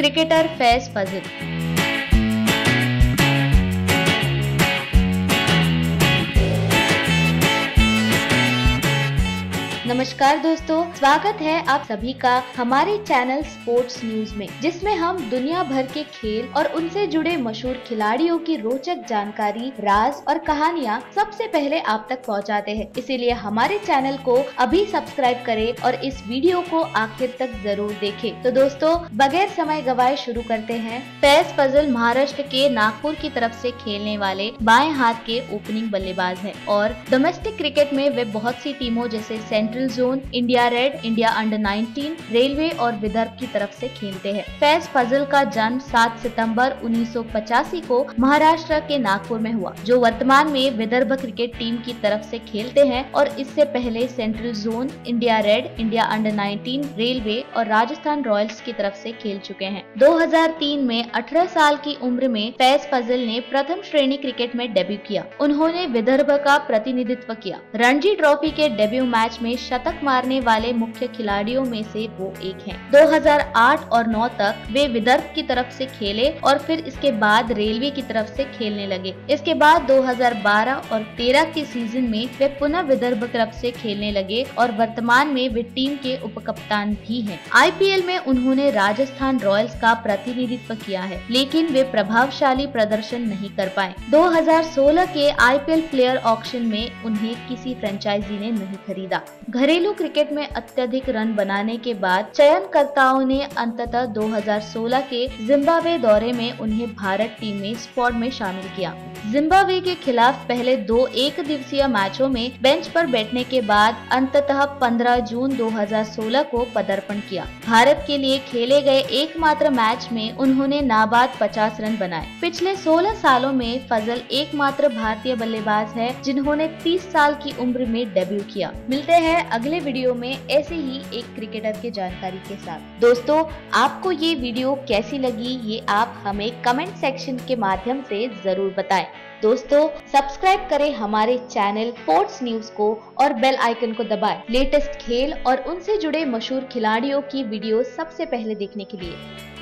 Cricketer Faiz फाजिल। नमस्कार दोस्तों, स्वागत है आप सभी का हमारे चैनल स्पोर्ट्स न्यूज में, जिसमें हम दुनिया भर के खेल और उनसे जुड़े मशहूर खिलाड़ियों की रोचक जानकारी, राज और कहानियां सबसे पहले आप तक पहुंचाते हैं। इसीलिए हमारे चैनल को अभी सब्सक्राइब करें और इस वीडियो को आखिर तक जरूर देखें। तो दोस्तों, बगैर समय गवाए शुरू करते हैं। फैज फाजिल महाराष्ट्र के नागपुर की तरफ से खेलने वाले बाएं हाथ के ओपनिंग बल्लेबाज हैं और डोमेस्टिक क्रिकेट में वे बहुत सी टीमों जैसे central zone, India red, India under 19, railway और विदर्भ की तरफ से खेलते हैं। फैज फाजिल का जन्म 7 सितंबर 1985 को महाराष्ट्र के नागपुर में हुआ, जो वर्तमान में विदर्भ क्रिकेट टीम की तरफ से खेलते हैं और इससे पहले central zone, India red, India under 19, railway और राजस्थान रॉयल्स की तरफ से खेल चुके हैं। 2003 में 18 साल की उम्र में फैज फाजिल ने प्रथम श्रेणी क्रिकेट में डेब्यू किया। उन्होंने विदर्भ का प्रतिनिधित्व किया। रणजी ट्रॉफी के डेब्यू मैच में शतक मारने वाले मुख्य खिलाड़ियों में से वो एक हैं। 2008 और 9 तक वे विदर्भ की तरफ से खेले और फिर इसके बाद रेलवे की तरफ से खेलने लगे। इसके बाद 2012 और 13 के सीजन में वे पुनः विदर्भ की तरफ से खेलने लगे और वर्तमान में वे टीम के उपकप्तान भी हैं। IPL में उन्होंने राजस्थान रॉयल्स का प्रतिनिधित्व किया है, लेकिन वे प्रभावशाली प्रदर्शन नहीं कर पाए। 2016 के IPL प्लेयर ऑक्शन में उन्हें किसी फ्रेंचाइजी ने नहीं खरीदा। घरेलू क्रिकेट में अत्यधिक रन बनाने के बाद चयनकर्ताओं ने अंततः 2016 के जिम्बाब्वे दौरे में उन्हें भारत टीम में स्क्वाड में शामिल किया। जिम्बाब्वे के खिलाफ पहले 2 एक दिवसीय मैचों में बेंच पर बैठने के बाद अंततः 15 जून 2016 को पदार्पण किया। भारत के लिए खेले गए एकमात्र मैच में उन्होंने नाबाद 50 रन बनाए। पिछले 16 सालों में फाजिल एकमात्र भारतीय बल्लेबाज है जिन्होंने 30 साल की उम्र में डेब्यू किया। मिलते हैं अगले वीडियो में ऐसे ही एक क्रिकेटर की जानकारी के साथ। दोस्तों, आपको ये वीडियो कैसी लगी ये आप हमें कमेंट सेक्शन के माध्यम से जरूर बताएं। दोस्तों, सब्सक्राइब करें हमारे चैनल स्पोर्ट्स न्यूज को और बेल आइकन को दबाएं लेटेस्ट खेल और उनसे जुड़े मशहूर खिलाड़ियों की वीडियो सबसे पहले देखने के लिए।